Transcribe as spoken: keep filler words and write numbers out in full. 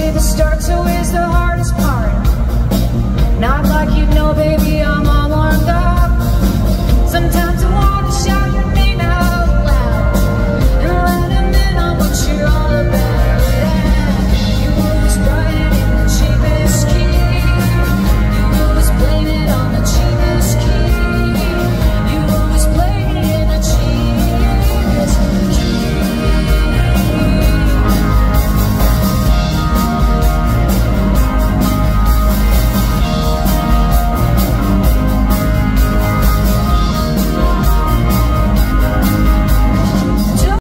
say the start's always the hardest part. Not like you know, baby,